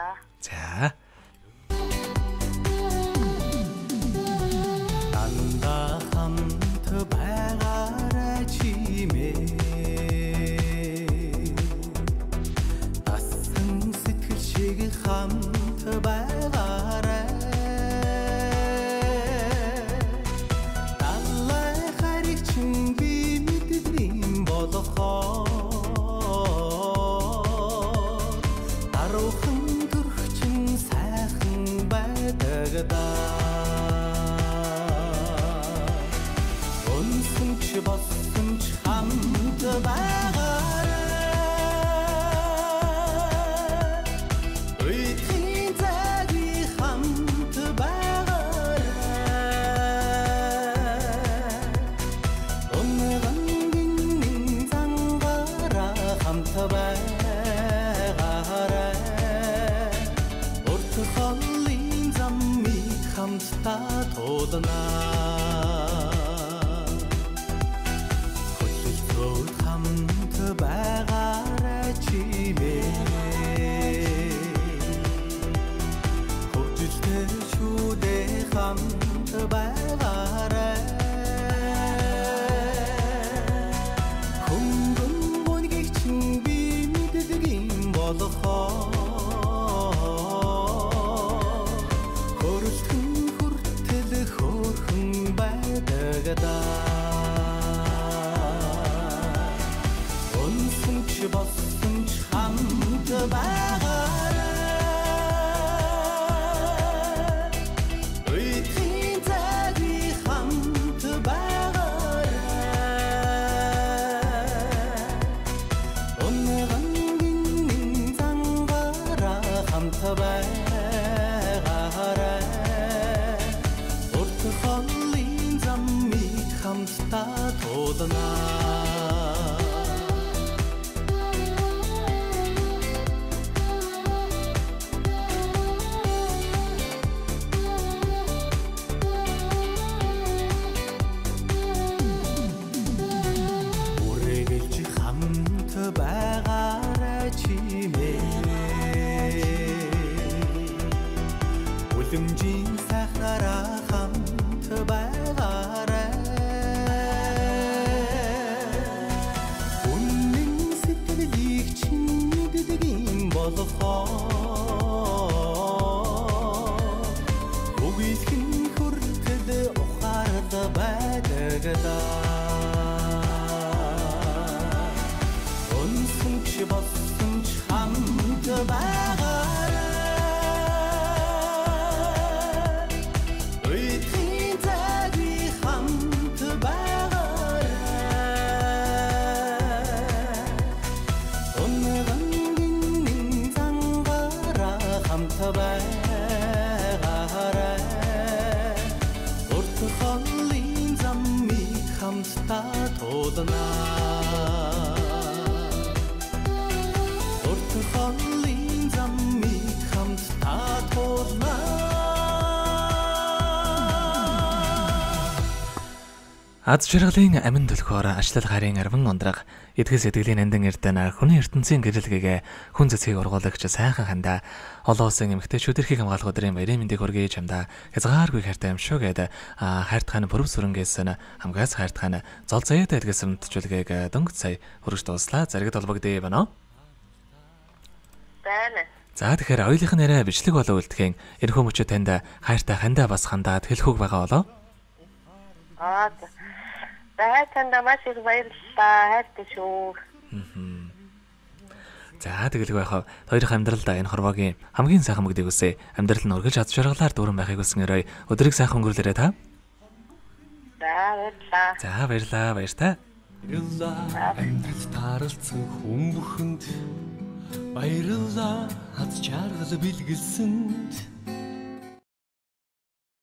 За. Дандаа хамт байгаарай чимээ. Асан сэтгэл шиг хамт байгаарай. Далай хариг чин би мэддэм болохоо. Аруухан төрхчин сайхан байдагдаа. Өнсөнч боссонч хамт байгаарай. Үеийн цаги хамт байгаарай. Өнөгийн зангаараа хамт байгаарай. Урт холын замыг хамтдаа туулнаа. Хөдөлгөөд хамт байгаарай чимээ. Хөвжөлтэй шүдээ хамт байгаарай. Хөнгөн бүнгийг чин би мэддэг юм болохоо. Хөрөлтөн хүртэл хөөрхөн байдагдаа. Өнсөнч боссонч хамт байгаарай. Үеийн цаги хамт байгаарай. Өнөгийн зангаараа хамт байгаарай. Урт холын замыг хамтдаа туулнаа. Үргэлж хамт байгаарай чимээ. Үлэмжийн сайхнараа хамт байгаарай. Үнэн сэтгэлийг чин мэддэг юм болохоо. Үгүйсгэн хүртэл ухаард байдагдаа. Өнсөнч боссонч хамт байгаарай. Үеийн цаги хамт байгаарай. Өнөгийн зангаараа хамт байгаарай. Урт холын замыг хамтдаа туулнаа. Урт холын замыг хамтдаа туулнаа. Аз жаргалын амин төлхөөр ачлал харийн арван ундраг эдгэс эдгэлийн нандин эрдэнэ хүний ертөнцийн гэрэлгэгээ хүн цэцгийг ургуулагч сайхан хандаа олоосон эмэгтэйчүүд эрхийг хамгаалах өдрийн баярын мэндийг хүргэе чамдаа хязгааргүй хайртай юм шүү гэд хайртахын бүрв сүрэнгээс хамгаас хайртахын зол заяатай эдгэс мэдчилгээг дөнгөж сая хөргөж дууслаа заригд олбогдъё байна. Байна. За тэгэхээр оюулын нэрэ бичлэг болоо үлдэхин эрхөө мөчөө танд хайртай хандаа бас хандаад хэлэхүүг байгаа болоо. Танда маш их баярлалаа. Хайртай шүү. За тэгэлгүй яхаа хоёрын амьдралдаа энэ хорвоогийн хамгийн сайхан мөгдөг үсэ амьдрал нь өргөж ад жаргалаар дүүрэн байхыг хүснээрээ өдрийг сайхан өнгөрүүлээрэй та. За баярлалаа. Баяртай. Амьдрал тааралцсан хүн бүхэнд баярлалаа. Аз жаргал бэлгэлсэнд